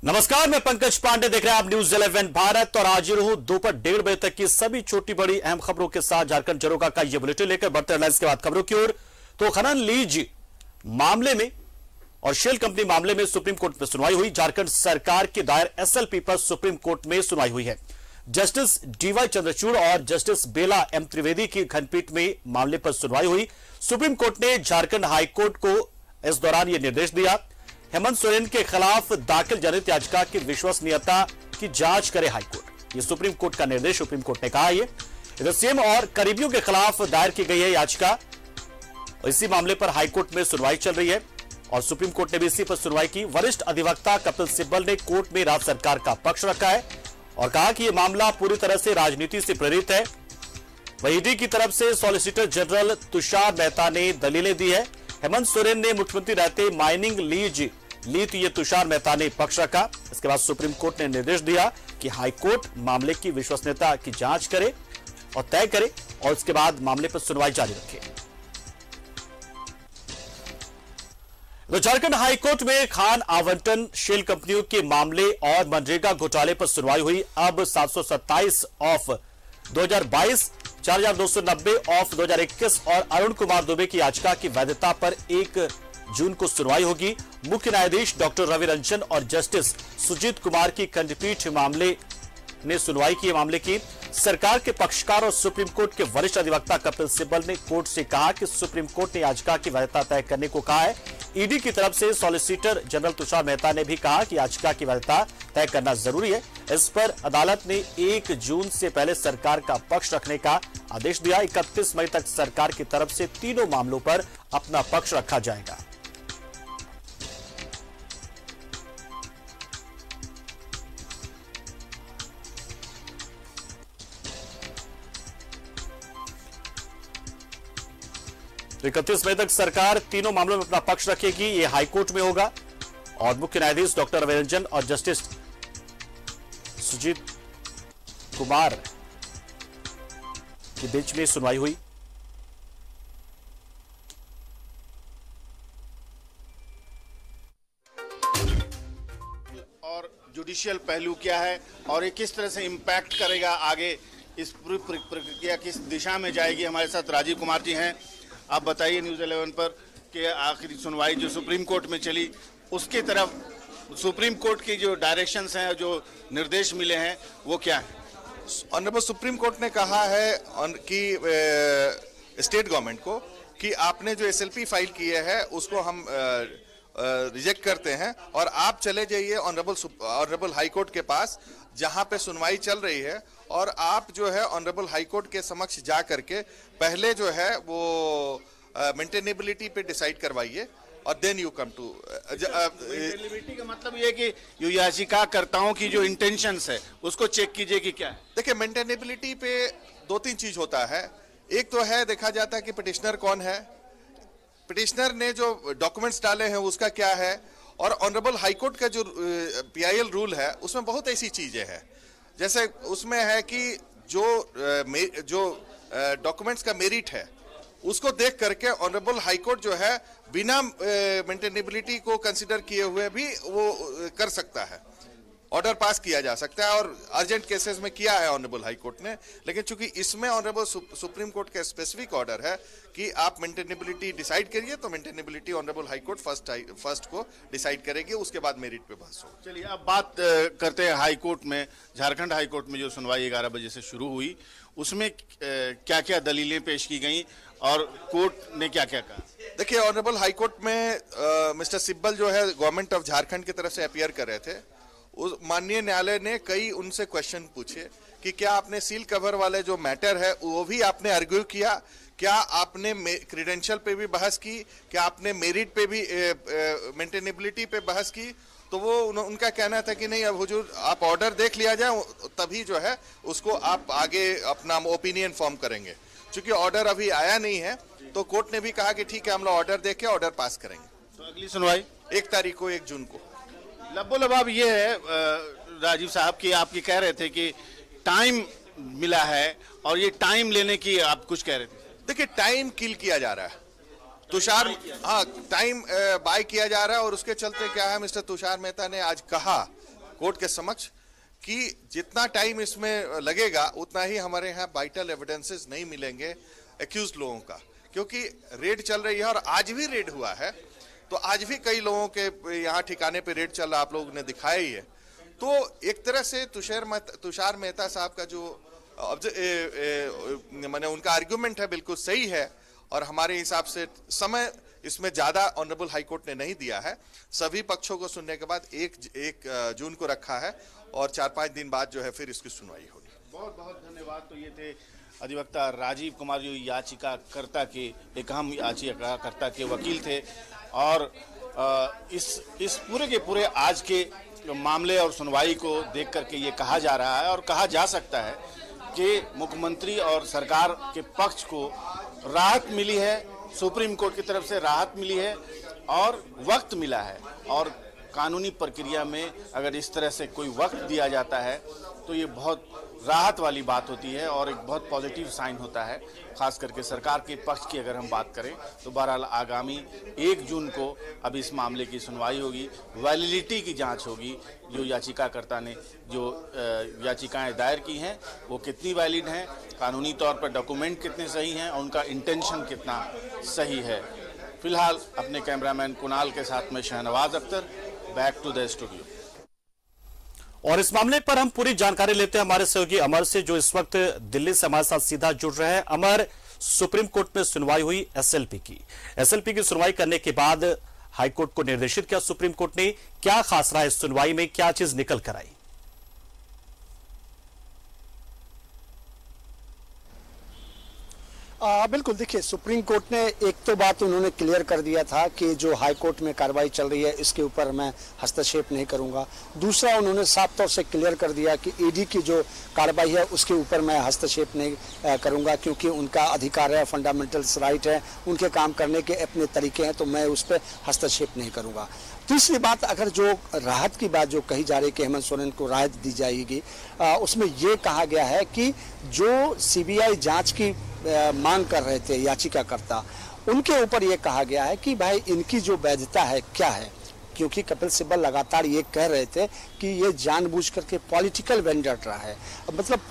नमस्कार, मैं पंकज पांडे, देख रहे हैं आप न्यूज 11 भारत और आज रहूं दोपहर 1:30 बजे तक की सभी छोटी बड़ी अहम खबरों के साथ झारखंड जरोगा का यह बुलेटिन लेकर बढ़ते हेडलाइंस के बाद खबरों की ओर। तो खनन लीज मामले में और शेल कंपनी मामले में सुप्रीम कोर्ट में सुनवाई हुई। झारखंड सरकार के दायर एसएलपी पर सुप्रीम कोर्ट में सुनवाई हुई है। जस्टिस डीवाई चंद्रचूड़ और जस्टिस बेला एम त्रिवेदी की खंडपीठ में मामले पर सुनवाई हुई। सुप्रीम कोर्ट ने झारखंड हाईकोर्ट को इस दौरान यह निर्देश दिया, हेमंत सोरेन के खिलाफ दाखिल जनहित याचिका की विश्वसनीयता की जांच करे हाईकोर्ट। ये सुप्रीम कोर्ट का निर्देश सुप्रीम कोर्ट ने कहा है। इधर सीएम और करीबियों के खिलाफ दायर की गई है याचिका, इसी मामले पर हाईकोर्ट में सुनवाई चल रही है और सुप्रीम कोर्ट ने भी इसी पर सुनवाई की। वरिष्ठ अधिवक्ता कपिल सिब्बल ने कोर्ट में राज्य सरकार का पक्ष रखा है और कहा कि यह मामला पूरी तरह से राजनीति से प्रेरित है। वहीं ईडी की तरफ से सॉलिसिटर जनरल तुषार मेहता ने दलीलें दी है। हेमंत सोरेन ने मुख्यमंत्री रहते माइनिंग लीज ली तो ये तुषार मेहता ने पक्ष रखा। इसके बाद सुप्रीम कोर्ट ने निर्देश दिया कि हाईकोर्ट मामले की विश्वसनीयता की जांच करे और तय करे और उसके बाद मामले पर सुनवाई जारी रखे। तो झारखंड हाईकोर्ट में खान आवंटन शेल कंपनियों के मामले और मनरेगा घोटाले पर सुनवाई हुई। अब 727 ऑफ 2022, 4290 ऑफ 2021 और अरुण कुमार दुबे की याचिका की वैधता पर 1 जून को सुनवाई होगी। मुख्य न्यायाधीश डॉक्टर रवि रंजन और जस्टिस सुजीत कुमार की खंडपीठ मामले ने सुनवाई की। मामले की सरकार के पक्षकार और सुप्रीम कोर्ट के वरिष्ठ अधिवक्ता कपिल सिब्बल ने कोर्ट से कहा कि सुप्रीम कोर्ट ने याचिका की वैधता तय करने को कहा है। ईडी की तरफ से सॉलिसिटर जनरल तुषार मेहता ने भी कहा कि याचिका की वैधता तय करना जरूरी है। इस पर अदालत ने 1 जून से पहले सरकार का पक्ष रखने का आदेश दिया। 31 मई तक सरकार की तरफ से तीनों मामलों पर अपना पक्ष रखा जाएगा। तो 31 मई तक सरकार तीनों मामलों में अपना पक्ष रखेगी। ये हाईकोर्ट में होगा और मुख्य न्यायाधीश डॉक्टर रवि रंजन और जस्टिस सुजीत कुमार के बीच में सुनवाई हुई। और जुडिशियल पहलू क्या है और ये किस तरह से इम्पैक्ट करेगा आगे, इस पूरी प्रक्रिया किस दिशा में जाएगी। हमारे साथ राजीव कुमार जी हैं। आप बताइए न्यूज़ 11 पर कि आखिरी सुनवाई जो सुप्रीम कोर्ट में चली उसके तरफ सुप्रीम कोर्ट की जो डायरेक्शंस हैं, जो निर्देश मिले हैं, वो क्या है? ऑनरेबल सुप्रीम कोर्ट ने कहा है कि स्टेट गवर्नमेंट को कि आपने जो एसएलपी फाइल किए है उसको हम रिजेक्ट करते हैं और आप चले जाइए ऑनरेबल हाई कोर्ट के पास जहां पे सुनवाई चल रही है और आप जो है ऑनरेबल हाई कोर्ट के समक्ष जा करके पहले जो है वो मेंटेनेबिलिटी पे डिसाइड करवाइए और then you come to. Maintainability का मतलब ये कि जो याचिकाकर्ताओं की जो इंटेंशंस है उसको चेक कीजिए कि क्या है। देखिए, मेंटेनेबिलिटी पे 2-3 चीज होता है। एक तो है देखा जाता है कि पिटिशनर कौन है, पिटिशनर ने जो डॉक्यूमेंट्स डाले हैं उसका क्या है, और ऑनरेबल हाईकोर्ट का जो पीआईएल रूल है उसमें बहुत ऐसी चीजें हैं। जैसे उसमें है कि जो डॉक्यूमेंट्स का मेरिट है उसको देख करके ऑनरेबल हाईकोर्ट जो है बिना मेंटेनेबिलिटी को कंसीडर किए हुए भी वो कर सकता है, ऑर्डर पास किया जा सकता है और अर्जेंट केसेस में किया है ऑनरेबल हाई कोर्ट ने। लेकिन चूंकि इसमें ऑनरेबल सुप्रीम कोर्ट का स्पेसिफिक ऑर्डर है कि आप मेंटेनेबिलिटी डिसाइड करिए, तो maintainability honourable high court first को डिसाइड करेगी, उसके बाद मेरिट पे बहस हो। चलिए अब बात करते हैं हाई कोर्ट में। झारखंड हाई कोर्ट में जो सुनवाई 11 बजे से शुरू हुई उसमें क्या क्या दलीलें पेश की गई और कोर्ट ने क्या क्या कहा? देखिए, ऑनरेबल हाई कोर्ट में मिस्टर सिब्बल जो है गवर्नमेंट ऑफ झारखंड की तरफ से अपीयर कर रहे थे। उस माननीय न्यायालय ने कई उनसे क्वेश्चन पूछे कि क्या आपने सील कवर वाले जो मैटर है वो भी आपने आर्ग्यू किया, क्या आपने क्रीडेंशियल पे भी बहस की, क्या आपने मेरिट पे भी मेंटेनेबिलिटी पे बहस की। तो वो उनका कहना था कि नहीं, अब हुजूर आप ऑर्डर देख लिया जाए तभी जो है उसको आप आगे अपना ओपिनियन फॉर्म करेंगे। चूंकि ऑर्डर अभी आया नहीं है तो कोर्ट ने भी कहा कि ठीक है, हम लोग ऑर्डर देख के ऑर्डर पास करेंगे। तो अगली सुनवाई 1 तारीख को, 1 जून को। लब्बो-लबाब ये है राजीव साहब कि आप ये कह रहे थे कि टाइम मिला है और ये टाइम लेने की आप कुछ कह रहे थे। देखिए, टाइम किल किया जा रहा है। तुषार, हाँ, टाइम बाय किया जा रहा है और उसके चलते क्या है, मिस्टर तुषार मेहता ने आज कहा कोर्ट के समक्ष कि जितना टाइम इसमें लगेगा उतना ही हमारे यहाँ वाइटल एविडेंसेस नहीं मिलेंगे एक्यूज लोगों का, क्योंकि रेड चल रही है और आज भी रेड हुआ है। तो आज भी कई लोगों के यहाँ ठिकाने पे रेड चल रहा, आप लोगों ने दिखाया ही है। तो एक तरह से तुषार मेहता साहब का जो माने उनका आर्गुमेंट है बिल्कुल सही है, और हमारे हिसाब से समय इसमें ज्यादा ऑनरेबल हाईकोर्ट ने नहीं दिया है। सभी पक्षों को सुनने के बाद 1 जून को रखा है और 4-5 दिन बाद जो है फिर इसकी सुनवाई होगी। बहुत बहुत धन्यवाद। तो ये थे अधिवक्ता राजीव कुमार, जो याचिकाकर्ता के एक अहम याचिकाकर्ता के वकील थे, और इस पूरे के पूरे आज के मामले और सुनवाई को देख करके ये कहा जा रहा है और कहा जा सकता है कि मुख्यमंत्री और सरकार के पक्ष को राहत मिली है, सुप्रीम कोर्ट की तरफ से राहत मिली है और वक्त मिला है। और कानूनी प्रक्रिया में अगर इस तरह से कोई वक्त दिया जाता है तो ये बहुत राहत वाली बात होती है और एक बहुत पॉजिटिव साइन होता है, खास करके सरकार के पक्ष की अगर हम बात करें तो। बहरहाल आगामी 1 जून को अब इस मामले की सुनवाई होगी, वैलिडिटी की जांच होगी। जो याचिकाकर्ता ने जो याचिकाएं दायर की हैं वो कितनी वैलिड हैं, कानूनी तौर पर डॉक्यूमेंट कितने सही हैं और उनका इंटेंशन कितना सही है। फिलहाल अपने कैमरामैन कुणाल के साथ में Shahnawaz Akhtar, back to the studio. और इस मामले पर हम पूरी जानकारी लेते हैं हमारे सहयोगी अमर से, जो इस वक्त दिल्ली से हमारे साथ सीधा जुड़ रहे हैं। अमर, सुप्रीम कोर्ट में सुनवाई हुई एसएलपी की सुनवाई करने के बाद हाईकोर्ट को निर्देशित किया सुप्रीम कोर्ट ने, क्या खास रहा इस सुनवाई में, क्या चीज निकल कर आई? बिल्कुल, देखिए सुप्रीम कोर्ट ने एक तो बात उन्होंने क्लियर कर दिया था कि जो हाई कोर्ट में कार्रवाई चल रही है इसके ऊपर मैं हस्तक्षेप नहीं करूंगा। दूसरा, उन्होंने साफ तौर से क्लियर कर दिया कि ईडी की जो कार्रवाई है उसके ऊपर मैं हस्तक्षेप नहीं करूंगा, क्योंकि उनका अधिकार है, फंडामेंटल्स राइट है, उनके काम करने के अपने तरीके हैं, तो मैं उस पर हस्तक्षेप नहीं करूंगा। तीसरी बात, अगर जो राहत की बात जो कही जा रही है कि हेमंत सोरेन को राहत दी जाएगी, उसमें ये कहा गया है कि जो सीबीआई जांच की मांग कर रहे थे याचिकाकर्ता, उनके ऊपर ये कहा गया है कि भाई इनकी जो वैधता है क्या है, क्योंकि कपिल सिब्बल लगातार ये कह रहे थे कि ये जानबूझ करके पॉलिटिकल वेंडर रहा है, मतलब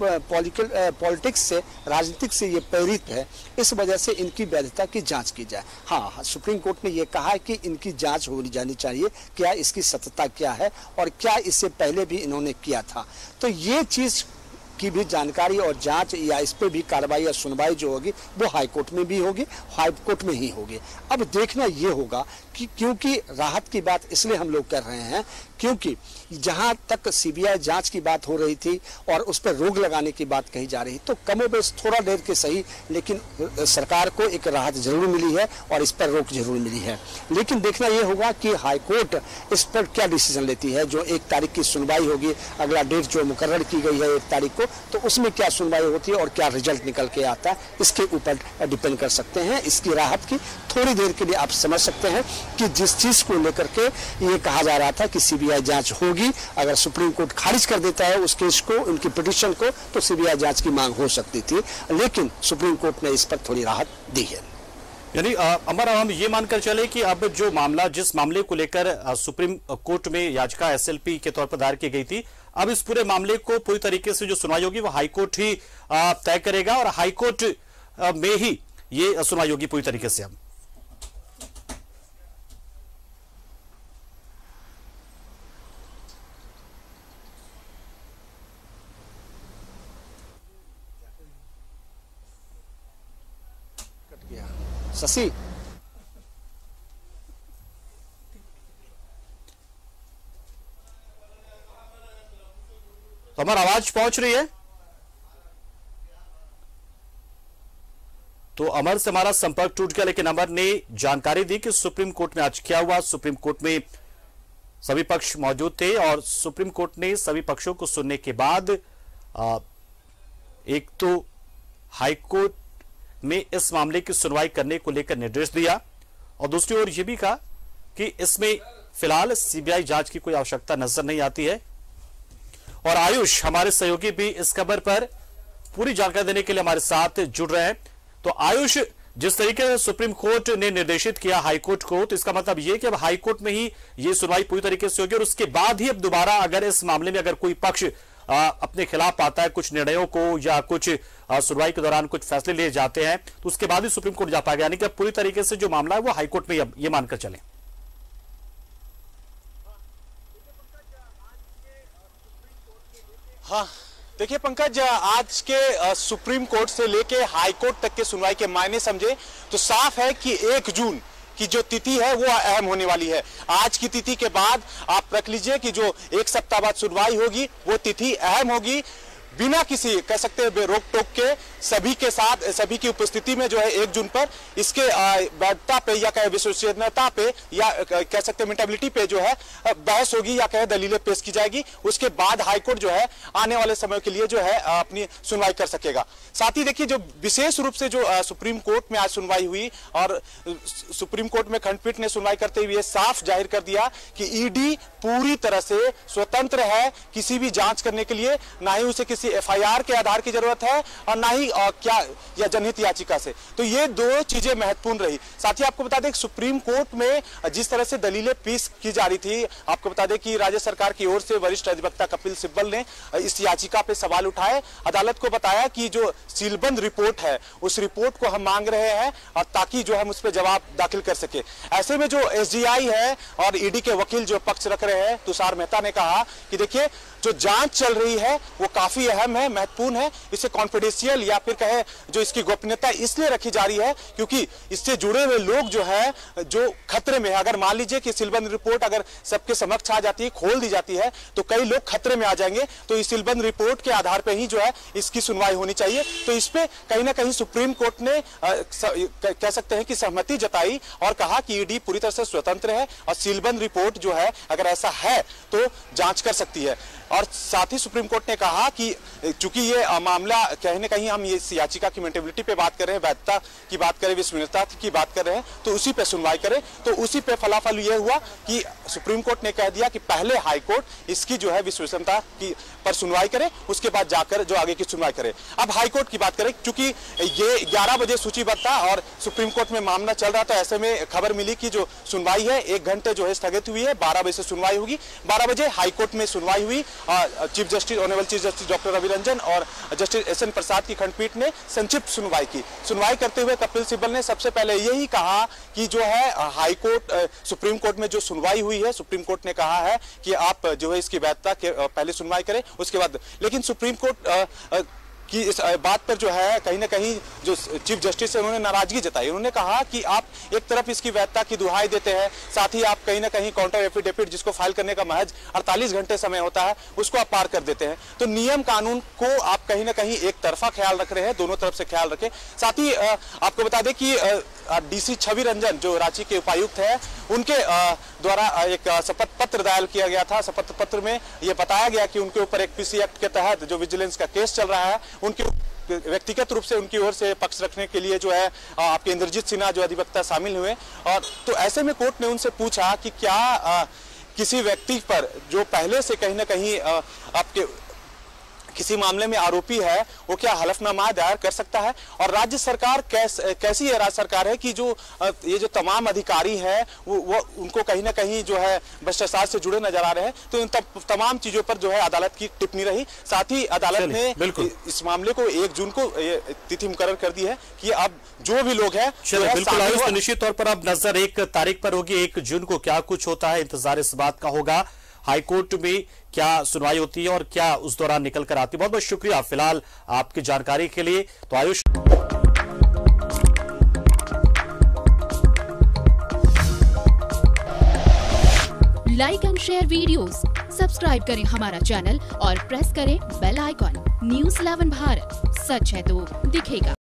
पॉलिटिक्स से, राजनीतिक से ये प्रेरित है, इस वजह से इनकी वैधता की जांच की जाए। हाँ, सुप्रीम कोर्ट ने ये कहा है कि इनकी जांच होनी जानी चाहिए, क्या इसकी सत्यता क्या है और क्या इससे पहले भी इन्होंने किया था। तो ये चीज की भी जानकारी और जांच या इस पे भी कार्रवाई या सुनवाई जो होगी वो हाई कोर्ट में भी होगी, हाई कोर्ट में ही होगी। अब देखना ये होगा कि, क्योंकि राहत की बात इसलिए हम लोग कर रहे हैं क्योंकि जहां तक सीबीआई जांच की बात हो रही थी और उस पर रोक लगाने की बात कही जा रही, तो कमोबेश थोड़ा देर के सही, लेकिन सरकार को एक राहत जरूर मिली है और इस पर रोक जरूर मिली है। लेकिन देखना यह होगा कि हाईकोर्ट इस पर क्या डिसीजन लेती है। जो 1 तारीख की सुनवाई होगी, अगला डेट जो मुकर्रर की गई है 1 तारीख को, तो उसमें क्या सुनवाई होती है और क्या रिजल्ट निकल के आता है, इसके ऊपर डिपेंड कर सकते हैं। इसकी राहत की थोड़ी देर के लिए आप समझ सकते हैं कि जिस चीज को लेकर के ये कहा जा रहा था कि सीबीआई जांच होगी, अगर सुप्रीम कोर्ट खारिज कर देता है उस केस को, उनकी पिटीशन को, तो सीबीआई जांच की मांग हो सकती थी, लेकिन सुप्रीम कोर्ट ने इस पर थोड़ी राहत दी है। यानी अमर, हम ये मानकर चले कि अब जो मामला, जिस मामले को लेकर सुप्रीम कोर्ट में याचिका एसएलपी के तौर पर दायर की गई थी, अब इस पूरे मामले को पूरी तरीके से जो सुनवाई होगी वो हाईकोर्ट ही तय करेगा और हाईकोर्ट में ही ये सुनवाई होगी पूरी तरीके से। अब शशि, तो हमारी आवाज पहुंच रही है? तो अमर से हमारा संपर्क टूट गया, लेकिन अमर ने जानकारी दी कि सुप्रीम कोर्ट में आज क्या हुआ। सुप्रीम कोर्ट में सभी पक्ष मौजूद थे और सुप्रीम कोर्ट ने सभी पक्षों को सुनने के बाद एक तो हाईकोर्ट में इस मामले की सुनवाई करने को लेकर निर्देश दिया और दूसरी ओर यह भी कहा कि इसमें फिलहाल सीबीआई जांच की कोई आवश्यकता नजर नहीं आती है। और आयुष हमारे सहयोगी भी इस खबर पर पूरी जानकारी देने के लिए हमारे साथ जुड़ रहे हैं। तो आयुष, जिस तरीके से सुप्रीम कोर्ट ने निर्देशित किया हाई कोर्ट को, तो इसका मतलब यह कि अब हाई कोर्ट में ही ये सुनवाई पूरी तरीके से होगी और उसके बाद ही अब दोबारा अगर इस मामले में अगर कोई पक्ष अपने खिलाफ आता है कुछ निर्णयों को या कुछ सुनवाई के दौरान कुछ फैसले लिए जाते हैं, तो उसके बाद ही सुप्रीम कोर्ट जा पाएगा। यानी कि अब पूरी तरीके से जो मामला है वो हाई कोर्ट में ये मानकर चलें। हाँ देखिए पंकज, आज के सुप्रीम कोर्ट से लेके हाई कोर्ट तक के सुनवाई के मायने समझे तो साफ है कि 1 जून की जो तिथि है वो अहम होने वाली है। आज की तिथि के बाद आप रख लीजिए कि जो 1 सप्ताह बाद सुनवाई होगी वो तिथि अहम होगी। बिना किसी कह सकते हैं रोक टोक के सभी के साथ सभी की उपस्थिति में जो है 1 जून पर इसके वैधता पे या कहे विश्वसनीयता पे या कह सकते हैं मेंटेबिलिटी पे जो है बहस होगी या कहे दलीलें पेश की जाएगी। उसके बाद हाईकोर्ट जो है आने वाले समय के लिए जो है अपनी सुनवाई कर सकेगा। साथ ही देखिए जो विशेष रूप से जो सुप्रीम कोर्ट में आज सुनवाई हुई और सुप्रीम कोर्ट में खंडपीठ ने सुनवाई करते हुए साफ जाहिर कर दिया कि ईडी पूरी तरह से स्वतंत्र है किसी भी जांच करने के लिए, ना ही उसे किसी एफआईआर के आधार की जरूरत है और ना ही क्या या जनहित याचिका से। तो ये 2 चीजें महत्वपूर्ण रही। साथ ही आपको बता दें सुप्रीम कोर्ट में जिस तरह से दलीलें पेश की जा रही थी, आपको बता दें कि राज्य सरकार की ओर से वरिष्ठ अधिवक्ता कपिल सिब्बल ने इस याचिका पे सवाल उठाए, अदालत को बताया कि जो सीलबंद रिपोर्ट है उस रिपोर्ट को हम मांग रहे हैं और ताकि जो हम उस पर जवाब दाखिल कर सके। ऐसे में जो एसजीआई है और ईडी के वकील जो पक्ष रख रहे हैं तुषार मेहता ने कहा कि देखिए जो जांच चल रही है वो काफी अहम है, महत्वपूर्ण है, इसे कॉन्फिडेंशियल या फिर कहे जो इसकी गोपनीयता इसलिए रखी जा रही है क्योंकि इससे जुड़े हुए लोग जो है जो खतरे में है। अगर मान लीजिए कि सीलबंद रिपोर्ट अगर सबके समक्ष आ जाती है, खोल दी जाती है, तो कई लोग खतरे में आ जाएंगे। तो इस सीलबंद रिपोर्ट के आधार पर ही जो है इसकी सुनवाई होनी चाहिए। तो इस पे कहीं ना कहीं सुप्रीम कोर्ट ने कह सकते हैं कि सहमति जताई और कहा कि ईडी पूरी तरह से स्वतंत्र है और सीलबंद रिपोर्ट जो है अगर ऐसा है तो जांच कर सकती है। और साथ ही सुप्रीम कोर्ट ने कहा कि चूंकि ये मामला कहीं ना कहीं हम ये याचिका की मेंटेबिलिटी पे बात कर रहे हैं, वैधता की बात करें, विश्वसनीयता की बात कर रहे हैं, तो उसी पे सुनवाई करें। तो उसी पे फलाफल ये हुआ कि सुप्रीम कोर्ट ने कह दिया कि पहले हाई कोर्ट इसकी जो है विश्वसनीयता की पर सुनवाई करे, उसके बाद जाकर जो आगे की सुनवाई करे। अब हाई कोर्ट की बात करें, चूंकि ये 11 बजे सूचीबद्ध था और सुप्रीम कोर्ट में मामला चल रहा था, ऐसे में खबर मिली कि जो सुनवाई है 1 घंटे जो है स्थगित हुई है, 12 बजे से सुनवाई होगी। 12 बजे हाई कोर्ट में सुनवाई हुई। Chief justice honourable chief justice doctor Ravi Ranjan और जस्टिस एसएन प्रसाद की खंडपीठ ने संक्षिप्त सुनवाई की। सुनवाई करते हुए कपिल सिब्बल ने सबसे पहले यही कहा कि जो है हाई कोर्ट सुप्रीम कोर्ट में जो सुनवाई हुई है, सुप्रीम कोर्ट ने कहा है कि आप जो है इसकी वैधता के पहले सुनवाई करें उसके बाद। लेकिन सुप्रीम कोर्ट कि इस बात पर जो है कहीं ना कहीं जो चीफ जस्टिस है उन्होंने नाराजगी जताई। उन्होंने कहा कि आप एक तरफ इसकी वैधता की दुहाई देते हैं, साथ ही आप कहीं ना कहीं काउंटर एफिडेविट जिसको फाइल करने का महज 48 घंटे समय होता है उसको आप पार कर देते हैं। तो नियम कानून को आप कहीं ना कहीं एक तरफा ख्याल रख रहे हैं, दोनों तरफ से ख्याल रखें। साथ ही आपको बता दें कि डीसी छवि रंजन जो रांची के उपायुक्त है उनके द्वारा एक शपथ पत्र दायर किया गया था। शपथ पत्र में यह बताया गया कि उनके ऊपर एक पीसी एक्ट के तहत जो विजिलेंस का केस चल रहा है, उनके व्यक्तिगत रूप से उनकी ओर से पक्ष रखने के लिए जो है आपके इंद्रजीत सिन्हा जो अधिवक्ता शामिल हुए। और तो ऐसे में कोर्ट ने उनसे पूछा कि क्या किसी व्यक्ति पर जो पहले से कहीं ना कहीं आपके किसी मामले में आरोपी है वो क्या हलफनामा दायर कर सकता है। और राज्य सरकार कैसी है राज्य सरकार है कि जो ये जो तमाम अधिकारी हैं वो उनको कहीं ना कहीं जो है भ्रष्टाचार से जुड़े नजर आ रहे हैं। तो इन तमाम चीजों पर जो है अदालत की टिप्पणी रही। साथ ही अदालत ने इस मामले को 1 जून को तिथि मुकर्रर कर दी है कि अब जो भी लोग हैं बिल्कुल निश्चित तौर पर अब नजर 1 तारीख पर होगी। 1 जून को क्या कुछ होता है इंतजार इस बात का होगा, हाईकोर्ट में क्या सुनवाई होती है और क्या उस दौरान निकल कर आती है। बहुत बहुत शुक्रिया फिलहाल आपकी जानकारी के लिए। तो Ayush like and share videos, subscribe करें हमारा चैनल और प्रेस करें बेल आइकॉन। News 11 भारत, सच है तो दिखेगा।